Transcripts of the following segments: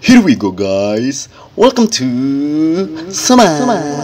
Here we go guys. Welcome to Sobat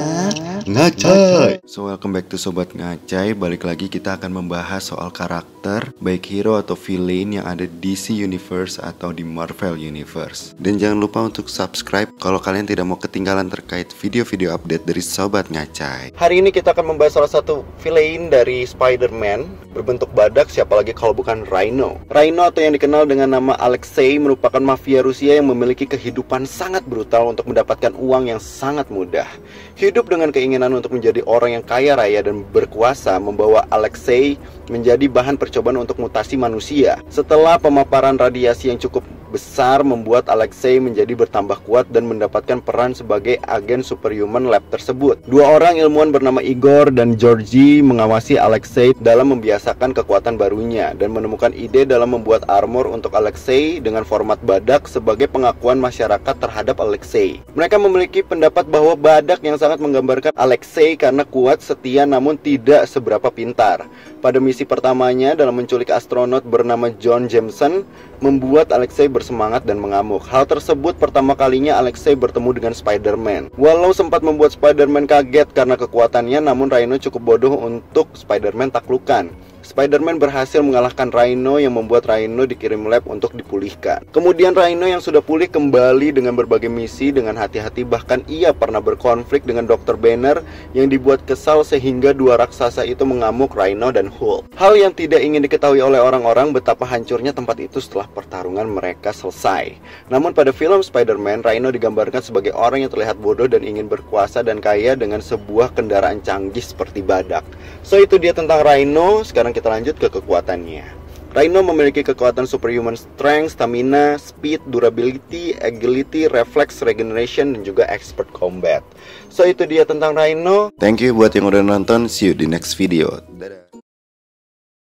Ngacai. So welcome back to Sobat Ngacai. Balik lagi kita akan membahas soal karakter, baik hero atau villain yang ada di DC Universe atau di Marvel Universe. Dan jangan lupa untuk subscribe kalau kalian tidak mau ketinggalan terkait video-video update dari Sobat Ngacai. Hari ini kita akan membahas salah satu villain dari Spider-Man berbentuk badak, siapa lagi kalau bukan Rhino. Rhino atau yang dikenal dengan nama Alexei merupakan mafia Rusia yang memiliki kehidupan sangat brutal untuk mendapatkan uang yang sangat mudah. Hidup dengan keinginan untuk menjadi orang yang kaya raya dan berkuasa membawa Alexei menjadi bahan percobaan untuk mutasi manusia. Setelah pemaparan radiasi yang cukup besar membuat Alexei menjadi bertambah kuat dan mendapatkan peran sebagai agen superhuman lab tersebut. Dua orang ilmuwan bernama Igor dan Georgi mengawasi Alexei dalam membiasakan kekuatan barunya dan menemukan ide dalam membuat armor untuk Alexei dengan format badak sebagai pengakuan masyarakat terhadap Alexei. Mereka memiliki pendapat bahwa badak yang sangat menggambarkan Alexei karena kuat, setia, namun tidak seberapa pintar. Pada misi pertamanya dalam menculik astronot bernama John Jameson, membuat Alexei bersemangat dan mengamuk. Hal tersebut pertama kalinya Alexei bertemu dengan Spider-Man. Walau sempat membuat Spider-Man kaget karena kekuatannya, namun Rhino cukup bodoh untuk Spider-Man taklukkan. Spider-Man berhasil mengalahkan Rhino yang membuat Rhino dikirim lab untuk dipulihkan. Kemudian Rhino yang sudah pulih kembali dengan berbagai misi dengan hati-hati, bahkan ia pernah berkonflik dengan Dr. Banner yang dibuat kesal sehingga dua raksasa itu mengamuk Rhino dan Hulk. Hal yang tidak ingin diketahui oleh orang-orang betapa hancurnya tempat itu setelah pertarungan mereka selesai. Namun pada film Spider-Man, Rhino digambarkan sebagai orang yang terlihat bodoh dan ingin berkuasa dan kaya dengan sebuah kendaraan canggih seperti badak. So itu dia tentang Rhino. Sekarang kita lanjut ke kekuatannya. Rhino memiliki kekuatan superhuman strength, stamina, speed, durability, agility, reflex, regeneration, dan juga expert combat. So itu dia tentang Rhino. Thank you buat yang udah nonton. See you di next video. Dadah.